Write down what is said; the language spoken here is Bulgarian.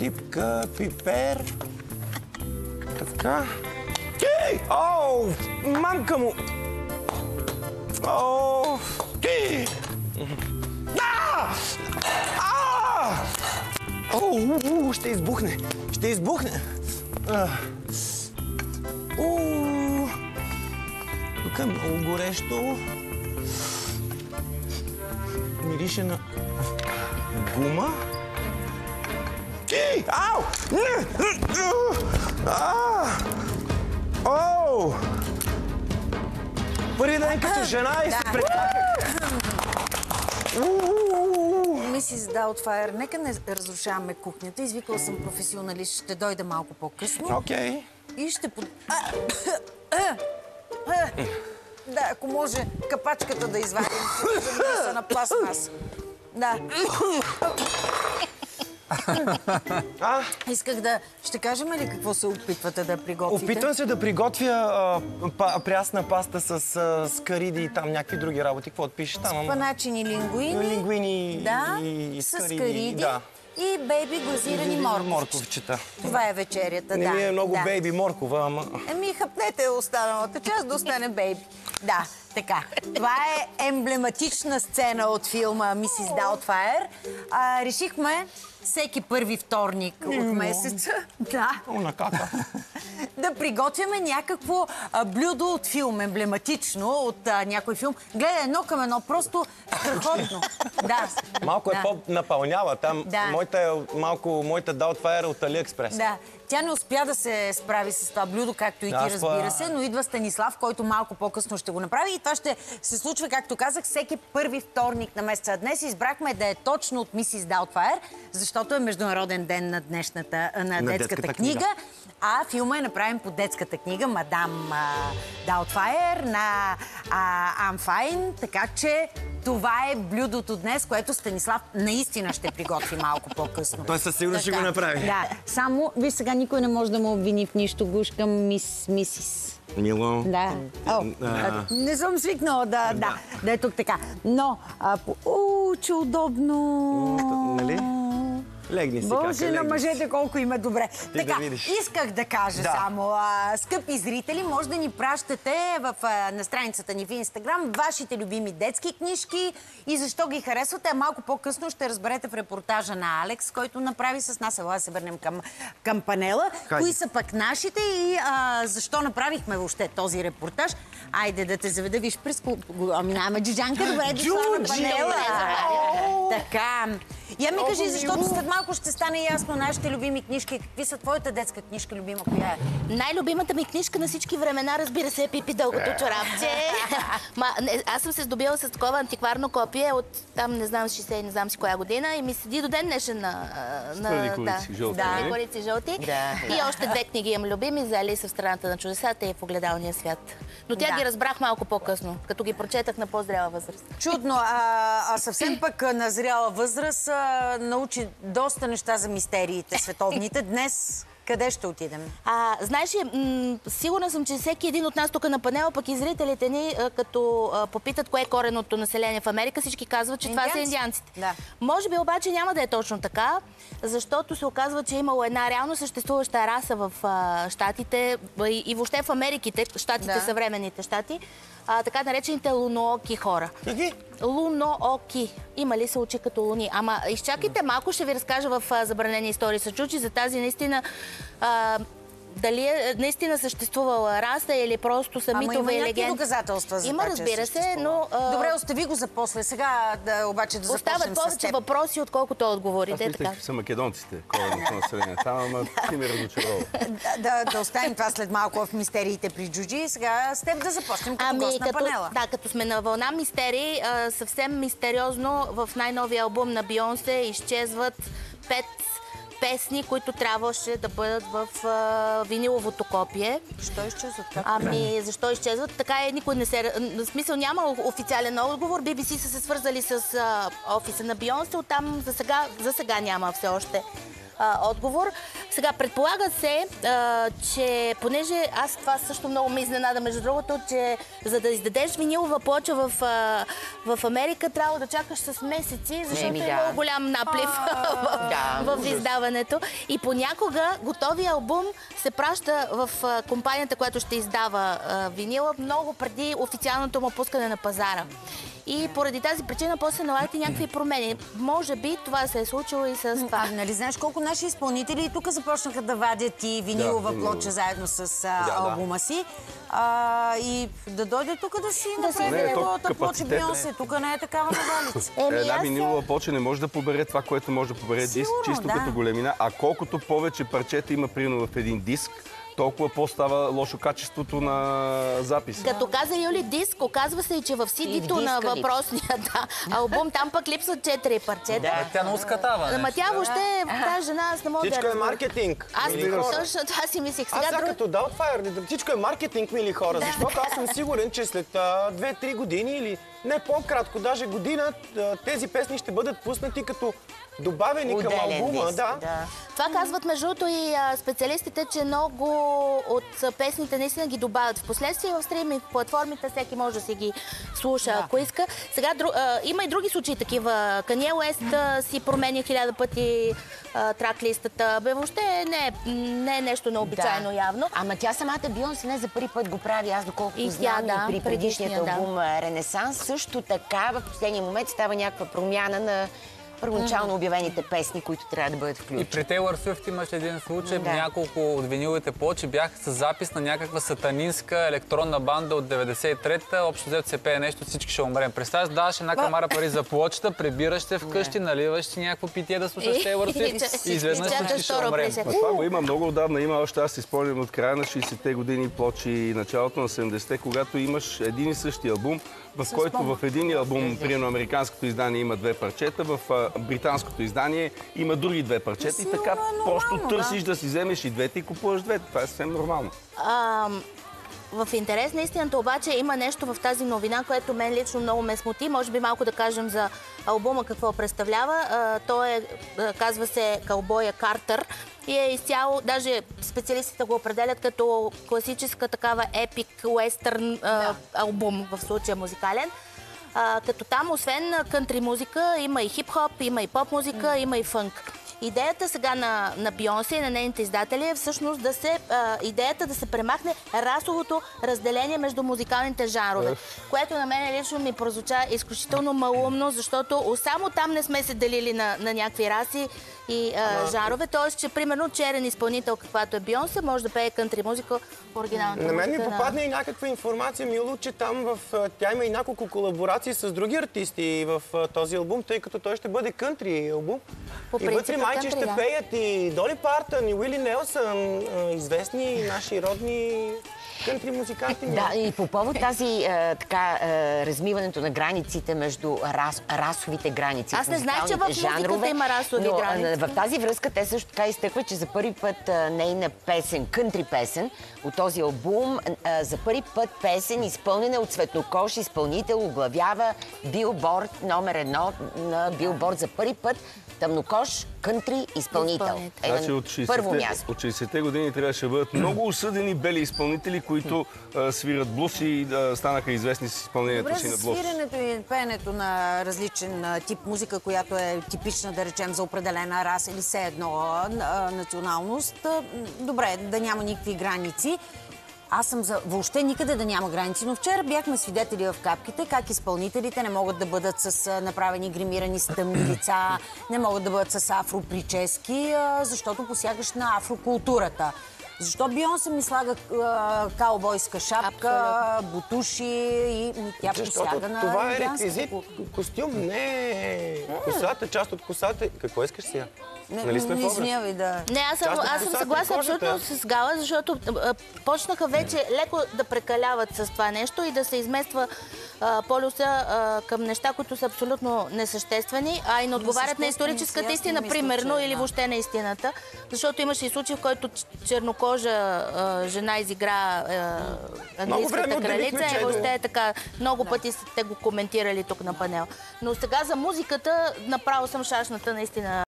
шипка, пипер. Така. Кей! Оу! Мамка му! Оу! Кей! Да! Оу! Ще избухне! Ще избухне! Тук е много горещо. Мирише на гума. Ки! Ау! Оу! Първи ден като жена и се преплаках. Мисис Даутфайер, нека не разрушаваме кухнята. Извикала съм професионалист, ще дойда малко по-късно. Окей. И ще Да, ако може капачката да извадим, за да са на пластмаса. Да. Исках да... Ще кажем ли какво се опитвате да приготвите? Опитвам се да приготвя прясна паста с кариди и там някакви други работи. Какво отпишеш там? Спаначини лингуини. Лингуини да, и с кариди. Да. И бейби глазирани морковчета. Това е вечерята, да. Не ми е много бейби моркова, ама... Хапнете останалата част да остане бейби. Да, така. Това е емблематична сцена от филма Мисис Даутфайер. Решихме всеки първи вторник от месеца да приготвяме някакво блюдо от филм, емблематично от някой филм. Гледай, едно към едно, просто страхотно. Малко е по-напълнява. Там моята Даутфайер от Алиекспрес. Да. Тя не успя да се справи с това блюдо, както и ти, разбира се, но идва Станислав, който малко по-късно ще го направи. И това ще се случва, както казах, всеки първи вторник на месеца. Днес избрахме да е точно от Мисис Даутфайер, защото е Международен ден на детската книга. А филма е направен по детската книга Мадам Даутфайер на Ан Файн. Така че това е блюдото днес, което Станислав наистина ще приготви малко по-късно. Той със сигурност ще го направи. Да, само, виж, сега никой не може да му обвини в нищо. Гушкам мисис. Мило. Да. Не съм свикнала да е тук така. Но, че удобно. Нали? Легни си, Боже, на мъжете колко им е добре. Така, исках да кажа само, скъпи зрители, може да ни пращате на страницата ни в Инстаграм вашите любими детски книжки и защо ги харесвате. Малко по-късно ще разберете в репортажа на Алекс, който направи с нас. Ела да се върнем към панела. Кои са пък нашите и защо направихме въобще този репортаж. Айде да те заведа, виж, минаваме Джиджанка, добре дошла на панела. Така. Я ми кажи, защото след малко ще стане ясно нашите любими книжки. Какви са твоята детска книжка, любима, коя е? Най-любимата ми книжка на всички времена, разбира се, е Пипи дългото чорапче. Аз съм се здобила с такова антикварно копие от там, не знам, 60, не знам си коя година и ми седи до ден днешен на... Твърди колици жълти. Да, колици жълти. И още две книги имам любими, за Алиса в страната на чудесата и в Огледалния свят. Но тя ги разбрах малко по-късно, като ги прочетах на по-зряла възраст. Чудно, съвсем пък на зряла възраст научи доста неща за мистериите световните. Днес къде ще отидем? Знаеш ли, сигурна съм, че всеки един от нас тук на панела, пък и зрителите ни, като попитат кое е кореното население в Америка, всички казват, че това са индианците. Да. Може би обаче няма да е точно така, защото се оказва, че е имало една реално съществуваща раса в щатите и въобще в Америките, щатите, съвременните щати, така наречените лунооки хора. Какви? Лунооки. Има ли се очи като луни? Ама изчакайте малко, ще ви разкажа в забранени истории с чучи за тази наистина... Дали е наистина съществувала раса или просто са митове и легенди. Има някакви доказателства за това, че разбира се, но... Добре, остави го за после. Сега обаче да започнем с теб. Остават повече въпроси, отколкото отговорите. Аз мислех, че са македонците, кореното население. Там, ама ти ме разочарова. Да оставим това след малко в мистериите при Джуджи. Сега с теб да започнем като гост на панела. Да, като сме на вълна мистерии, съвсем мистериозно в най-новия албум на Бейонсе изчезват 5 песни, които трябваше да бъдат в виниловото копие. Защо изчезват? Защо изчезват? Така е, никой не се... В смисъл няма официален отговор. BBC са се свързали с офиса на Бейонсе. Оттам за сега няма все още отговор. Сега, предполага се, че понеже аз това също много ме изненада, между другото, че за да издадеш винилова плоча в Америка, трябва да чакаш с месеци, защото е много голям наплив в издаването. И понякога готовия албум се праща в компанията, която ще издава винила, много преди официалното му пускане на пазара. И поради тази причина после налагат и някакви промени. Може би това се е случило и с това. Нали знаеш колко наши изпълнители тук започнаха да вадят и винилова плоча заедно с албума си. И да дойде тук да си направи неговата плоча Бейонсе. Тук не е такава навалица. Една винилова плоча не може да побере това, което може да побере диск, чисто като големина. А колкото повече парчета има примерно в един диск, толкова по-става лошо качеството на записа. Като каза Юли диск, оказва се и че в CD-то на въпросния албум, там пък липсват 4 парчета. Тя не ускатава. Ама тя въобще, тази жена, аз не мога да... Всичко е маркетинг. Аз точно това си мислих. Аз сега като Doubtfire, всичко е маркетинг, мили хора, защото аз съм сигурен, че след 2-3 години или не по-кратко, даже година, тези песни ще бъдат пуснати като добавени към албума. Това казват между другото и специалистите, че много от песните наистина ги добавят. Впоследствие в стриминг платформите всеки може да си ги слуша, ако иска. Сега има и други случаи такива. Kanye West си променя 1000 пъти трак-листата. Въобще не е нещо необичайно явно. Ама тя самата Бейонсе не за първи път го прави. Аз доколкото знам и при предишният албум Ренесанс, също така в последния момент става някаква промяна на първоначално обявените песни, които трябва да бъдат включени. И при Тейлър Свифт имаше един случай, няколко от виниловите плочи бяха с запис на някаква сатанинска електронна банда от 93-та. Общо взето се пее нещо, всички ще умрем. Представяш, даваш една камара пари за плочата, прибираш се вкъщи, наливаш си някакво питие да слушаш Тейлър Свифт и изведнъж всички ще умрем. Това го има много отдавна. Има още, аз си спомням от края на 60-те години плочи и началото на 70-те, когато имаш един и същи албум, в който в един албум, примерно американското издание има 2 парчета, в британското издание има други 2 парчета и така просто търсиш да си вземеш и двете и купуваш двете. Това е съвсем нормално. В интерес на истината обаче има нещо в тази новина, което мен лично много ме смути. Може би малко да кажем за албума какво представлява. Той казва се Каубоя Картер и е изцяло, даже специалистите го определят като класическа такава епик уестърн албум, в случая музикален. Като там, освен кънтри музика, има и хип-хоп, има и поп музика, има и фънк. Идеята сега на Бейонсе и на нейните издатели е всъщност идеята да се премахне расовото разделение между музикалните жанрове, което на мен лично ми прозвуча изключително малумно, защото само там не сме се делили на някакви раси и жанрове. Тоест, че примерно черен изпълнител, каквато е Бейонсе, може да пее кънтри музика в оригиналната музика. На мен ми попадна и някаква информация, Мило, че там тя има и няколко колаборации с други артисти в този албум, тъй като той ще бъде кънтри албум. И вътре майче ще пеят и Доли Партън, и Уили Нелсън, известни наши родни кънтри музиканти. Да, и по повод тази размиването на границите между расовите граници. Аз не знаех, че в музиката има расови граници. В тази връзка те също така изтъкват, че за първи път нейна песен, кънтри песен от този албум, за първи път песен, изпълнена от цветнокож изпълнител, оглавява билборд номер 1 на билборд за първи път. Тъмнокож кънтри изпълнител. Значи Първо място. От 60-те години трябваше да бъдат много осъдени бели изпълнители, които свират блуз и станаха известни с изпълнението си на блуз. Добре, свирането и пеенето на различен тип музика, която е типична, да речем, за определена раса или все едно националност. Добре, да няма никакви граници. Аз съм за въобще никъде да няма граници, но вчера бяхме свидетели в Капките как изпълнителите не могат да бъдат с направени гримирани с тъмни лица, не могат да бъдат с афропрически, защото посягаш на афрокултурата. Защо Бейонсе ми слага каубойска шапка, бутуши и тя посяга на това е реквизит, костюм, не косата, част от косата. Какво искаш сега? Нали сме в образ? Не, аз съм съгласна абсолютно с Гала, защото почнаха вече леко да прекаляват с това нещо и да се измества полюса към неща, които са абсолютно несъществени, а и не отговарят на историческата истина, примерно, или въобще на истината. Защото имаше и случай, в който чернокожа жена изигра английската кралица и въобще е така. Много пъти сте го коментирали тук на панел. Но сега за музиката направо съм шашната наистина.